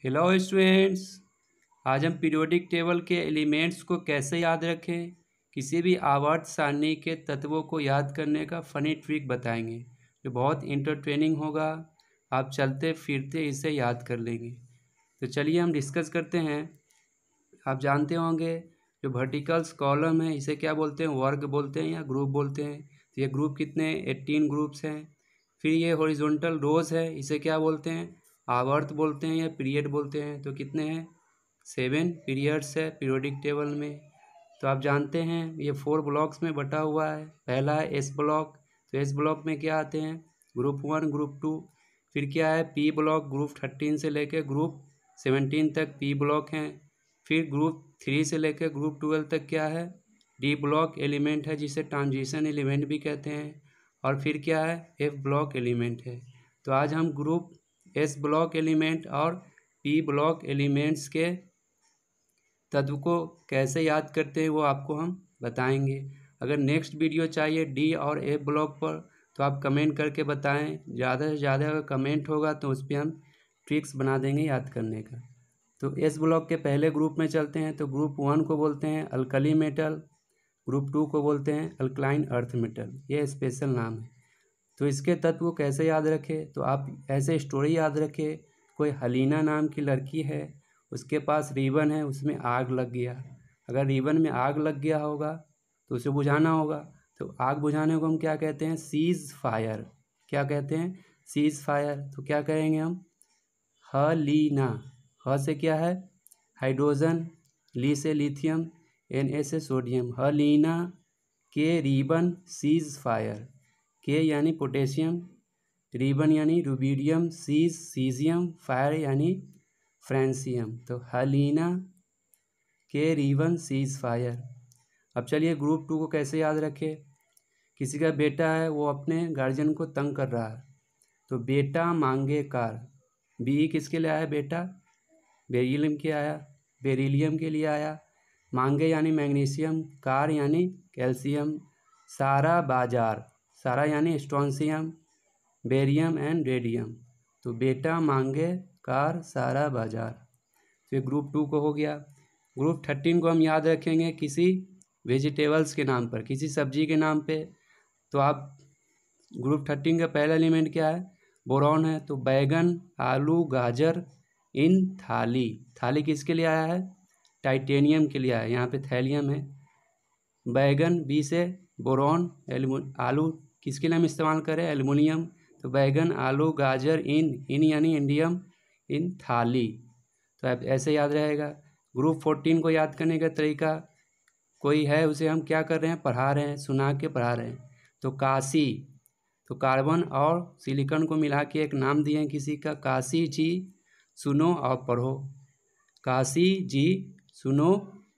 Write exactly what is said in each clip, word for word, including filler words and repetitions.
Hello students, आज हम periodic table के एलिमेंट्स को कैसे याद रखें, किसी भी आवर्त सारणी के तत्वों को याद करने का फनी ट्रिक बताएंगे जो बहुत इंटरटेनिंग होगा। आप चलते फिरते इसे याद कर लेंगे। तो चलिए हम डिस्कस करते हैं। आप जानते होंगे जो वर्टिकल्स कॉलम है इसे क्या बोलते हैं, वर्ग बोलते हैं या ग्रुप बोलते हैं। तो ये ग्रुप कितने एट्टीन ग्रुप्स हैं। फिर ये हॉरिजॉन्टल रोज है, इसे क्या बोलते हैं, आवर्त बोलते हैं या पीरियड बोलते हैं। तो कितने हैं, सेवन पीरियड्स है पीरियोडिक टेबल में। तो आप जानते हैं ये फोर ब्लॉक्स में बटा हुआ है। पहला है एस ब्लॉक, तो एस ब्लॉक में क्या आते हैं, ग्रुप वन ग्रुप टू। फिर क्या है पी ब्लॉक, ग्रुप थर्टीन से लेकर ग्रुप सेवनटीन तक पी ब्लॉक हैं। फिर ग्रुप थ्री से लेकर ग्रुप ट्वेल्व तक क्या है, डी ब्लॉक एलिमेंट है जिसे ट्रांजिशन एलिमेंट भी कहते हैं। और फिर क्या है, एफ ब्लॉक एलिमेंट है। तो आज हम ग्रुप एस ब्लॉक एलिमेंट और पी ब्लॉक एलिमेंट्स के तत्व को कैसे याद करते हैं वो आपको हम बताएंगे। अगर नेक्स्ट वीडियो चाहिए डी और एफ ब्लॉक पर तो आप कमेंट करके बताएं। ज़्यादा से ज़्यादा अगर कमेंट होगा तो उस पर हम ट्रिक्स बना देंगे याद करने का। तो एस ब्लॉक के पहले ग्रुप में चलते हैं। तो ग्रुप वन को बोलते हैं अल्कली मेटल, ग्रुप टू को बोलते हैं अल्कलाइन अर्थ मेटल। ये स्पेशल नाम है। तो इसके तत्व को कैसे याद रखें, तो आप ऐसे स्टोरी याद रखें। कोई हलीना नाम की लड़की है, उसके पास रिबन है, उसमें आग लग गया। अगर रिबन में आग लग गया होगा तो उसे बुझाना होगा। तो आग बुझाने को हम क्या कहते हैं, सीज फायर। क्या कहते हैं, सीज फायर। तो क्या कहेंगे हम, हलीना। ह से क्या है, हाइड्रोजन, ली से लिथियम, एन ए से सोडियम। हलीना के रिबन सीज फायर। के यानी पोटेशियम, रिबन यानी रुबिडियम, सीज सीजियम, फायर यानी फ्रांसियम। तो हलीना के रिबन सीज फायर। अब चलिए ग्रुप टू को कैसे याद रखें। किसी का बेटा है, वो अपने गार्जियन को तंग कर रहा है। तो बेटा मांगे कार। बी किसके लिए आया, बेटा बेरिलियम के आया, बेरिलियम के लिए आया। मांगे यानी मैग्नीशियम, कार यानी कैल्शियम। सारा बाजार, सारा यानी स्ट्रॉन्सियम, बेरियम एंड रेडियम। तो बेटा मांगे कार, सारा बाजार। फिर ग्रुप टू को हो गया। ग्रुप थर्टीन को हम याद रखेंगे किसी वेजिटेबल्स के नाम पर, किसी सब्जी के नाम पे। तो आप ग्रुप थर्टीन का पहला एलिमेंट क्या है, बोरॉन है। तो बैगन, आलू, गाजर इन थाली। थाली किसके लिए आया है, टाइटेनियम के लिए आया है, यहाँ पे थैलियम है। बैगन बी से, बोरॉन, आलू किसके लिए हम इस्तेमाल करें, एल्युमिनियम। तो बैगन, आलू, गाजर इन, इन यानी इंडियम, इन थाली। तो आप ऐसे याद रहेगा। ग्रुप फोर्टीन को याद करने का तरीका, कोई है उसे हम क्या कर रहे हैं, पढ़ा रहे हैं, सुना के पढ़ा रहे हैं। तो काशी, तो कार्बन और सिलिकॉन को मिला के एक नाम दिए हैं किसी का, काशी जी सुनो और पढ़ो। काशी जी सुनो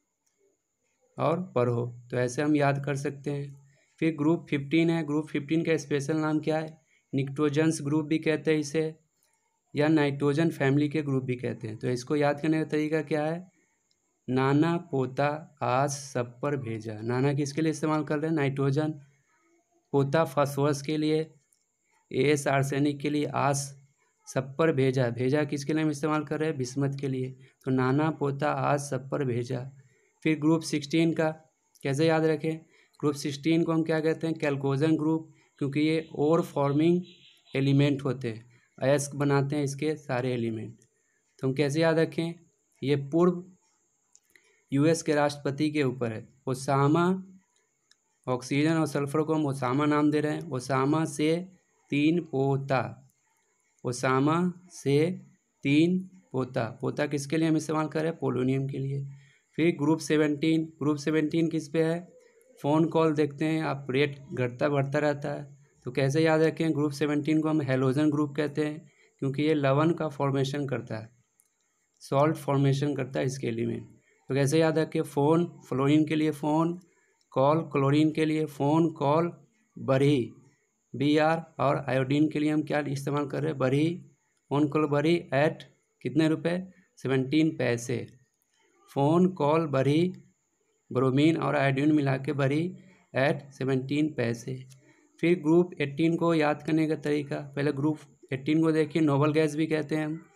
और पढ़ो। तो ऐसे हम याद कर सकते हैं। फिर ग्रुप फिफ्टीन है। ग्रुप फिफ्टीन का स्पेशल नाम क्या है, निक्टोजेंस ग्रुप भी कहते हैं इसे, या नाइट्रोजन फैमिली के ग्रुप भी कहते हैं। तो इसको याद करने का तरीका क्या है, नाना पोता आस सब पर भेजा। नाना किसके लिए इस्तेमाल कर रहे हैं, नाइट्रोजन। पोता फास्फोरस के लिए, एस आर्सेनिक के लिए, आस सब पर भेजा। भेजा किसके लिए हम इस्तेमाल कर रहे हैं, बिस्मथ के लिए। तो नाना पोता आस सब पर भेजा। फिर ग्रुप सिक्सटीन का कैसे याद रखें, ग्रुप सिक्सटीन को हम क्या कहते हैं, कैल्कोजन ग्रुप, क्योंकि ये ओर फॉर्मिंग एलिमेंट होते हैं, अयस्क बनाते हैं इसके सारे एलिमेंट। तो हम कैसे याद रखें, ये पूर्व यूएस के राष्ट्रपति के ऊपर है, ओसामा। ऑक्सीजन और सल्फर को हम ओसामा नाम दे रहे हैं। ओसामा से तीन पोता, ओसामा से तीन पोता। पोता किसके लिए हम इस्तेमाल कर रहे हैं, पोलोनियम के लिए। फिर ग्रुप सेवनटीन, ग्रुप सेवनटीन किस पे है, फ़ोन कॉल देखते हैं आप, रेट घटता बढ़ता रहता है। तो कैसे याद रखें, ग्रुप सेवनटीन को हम हेलोजन ग्रुप कहते हैं, क्योंकि ये लवण का फॉर्मेशन करता है, सॉल्ट फॉर्मेशन करता है इसके एलिमेंट। तो कैसे याद रखें, फ़ोन फ्लोरीन के लिए फ़ोन, कॉल क्लोरीन के लिए फ़ोन कॉल, बरी बी आर, और आयोडीन के लिए हम क्या इस्तेमाल कर रहे हैं, बरी, फ़ोन कॉल बरी एट कितने रुपए, सेवनटीन पैसे। फ़ोन कॉल बरी, ब्रोमीन और आयोडीन मिला के बरी एट सेवनटीन पैसे। फिर ग्रुप एट्टीन को याद करने का तरीका, पहले ग्रुप एट्टीन को देखिए, नोबल गैस भी कहते हैं हम,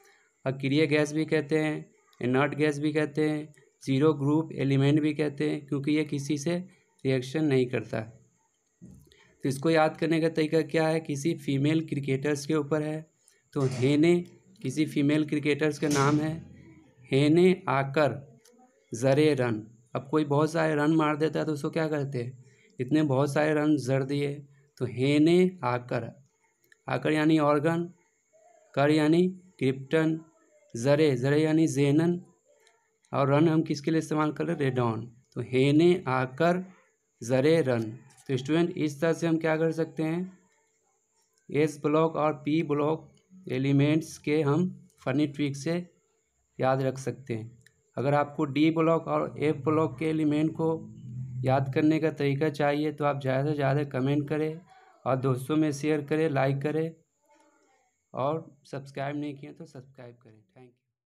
अक्रिय गैस भी कहते हैं, इनर्ट गैस भी कहते हैं, जीरो ग्रुप एलिमेंट भी कहते हैं, क्योंकि ये किसी से रिएक्शन नहीं करता। तो इसको याद करने का तरीका क्या है, किसी फीमेल क्रिकेटर्स के ऊपर है, तो हेने किसी फीमेल क्रिकेटर्स का नाम है, हेने आकर जरे रन। अब कोई बहुत सारे रन मार देता है तो उसको क्या करते हैं, इतने बहुत सारे रन जर दिए, तो हेने आकर, आकर यानी ऑर्गन, कर यानी क्रिप्टन, जरे जरे यानी जेनन, और रन हम किसके लिए इस्तेमाल कर रहे हैं, रेडॉन। तो हेने आकर जरे रन। तो स्टूडेंट इस तरह से हम क्या कर सकते हैं, एस ब्लॉक और पी ब्लॉक एलिमेंट्स के हम फनी ट्रिक से याद रख सकते हैं। अगर आपको डी ब्लॉक और एफ ब्लॉक के एलिमेंट को याद करने का तरीका चाहिए तो आप ज़्यादा से ज़्यादा कमेंट करें और दोस्तों में शेयर करें, लाइक करें, और सब्सक्राइब नहीं किए तो सब्सक्राइब करें। Thank you.